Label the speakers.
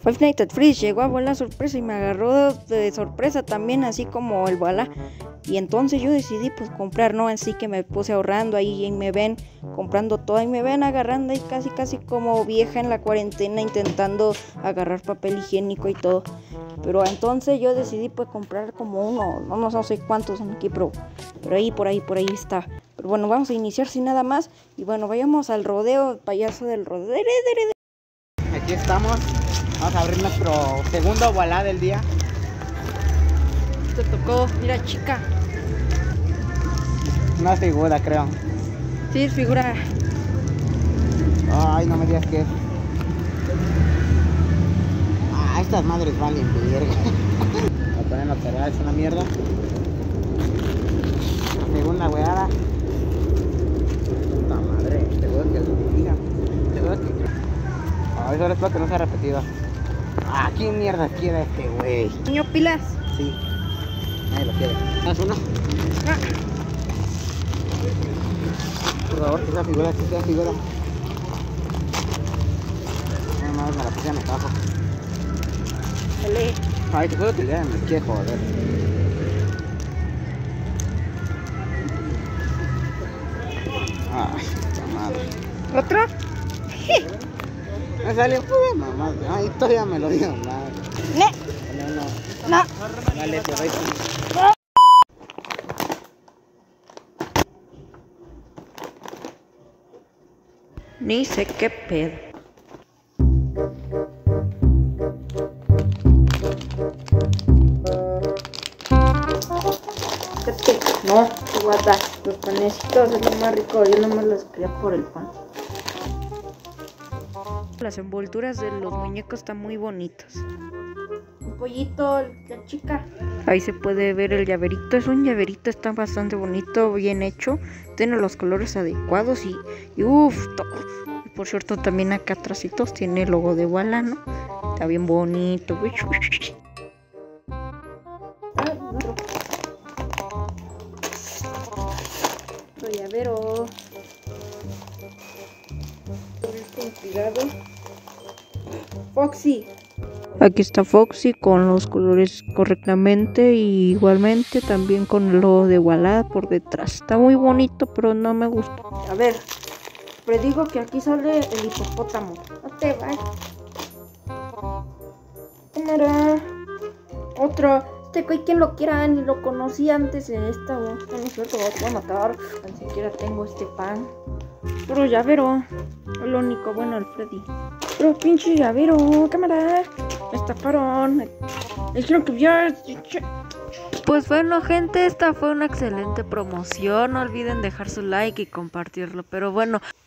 Speaker 1: Five Nights at Freddy's llegó a Bala sorpresa y me agarró de sorpresa también, así como el Bala. Y entonces yo decidí pues comprar, ¿no? Así que me puse ahorrando ahí y me ven comprando todo y me ven agarrando ahí casi como vieja en la cuarentena intentando agarrar papel higiénico y todo. Pero entonces yo decidí pues comprar como uno, no sé cuántos son aquí, pero por ahí está. Pero bueno, vamos a iniciar sin nada más y bueno, vayamos al rodeo, payaso del rodeo.
Speaker 2: Aquí estamos, vamos a abrir nuestro segundo Wallah del día.
Speaker 1: Te tocó, mira chica.
Speaker 2: Una figura, creo.
Speaker 1: Sí, es figura.
Speaker 2: Ay, no me digas que es. Ah, estas madres valen verga. Voy a poner los cereales, es una mierda. Segunda weada. Puta madre, seguro que lo diga. Seguro que. Ay, solo espero que no sea repetido. Ah, ¿quién mierda quiere este güey?
Speaker 1: Niño pilas.
Speaker 2: Sí. Nadie lo quiere. ¿Das uno?
Speaker 1: Ah.
Speaker 2: Por favor, que sea figura, que sea figura. No, me la puse en el trabajo.
Speaker 1: Dale.
Speaker 2: Ay, te juro que ya me quiere joder. Ay, puta madre.
Speaker 1: ¿Otro?
Speaker 2: Me salió pura mamá. Ay, todavía me lo digo mal. No. Dale, te doy.
Speaker 1: Ni sé qué pedo. No, te voy a dar los panecitos, es lo más rico, yo nomás los quería por el pan. Las envolturas de los muñecos están muy bonitas. Un pollito, la chica. Ahí se puede ver el llaverito, es un llaverito, está bastante bonito, bien hecho. Tiene los colores adecuados y uff, todo. Y por cierto, también acá atrasitos tiene el logo de Wallah, ¿no? Está bien bonito. Otro llavero. Inspirado. Foxy. Aquí está Foxy con los colores correctamente y igualmente también con el logo de Wallah por detrás. Está muy bonito, pero no me gusta. A ver, predigo que aquí sale el hipopótamo. No te vayas. Cámara. Otro. Este güey, quien lo quiera, ni lo conocí antes en esta. No es cierto, lo voy a matar. Ni siquiera tengo este pan. Pero llavero. Es lo único bueno, el Freddy. Pero pinche llavero, cámara. Me estafaron. Me dijeron que ya. Pues bueno, gente, esta fue una excelente promoción. No olviden dejar su like y compartirlo. Pero bueno.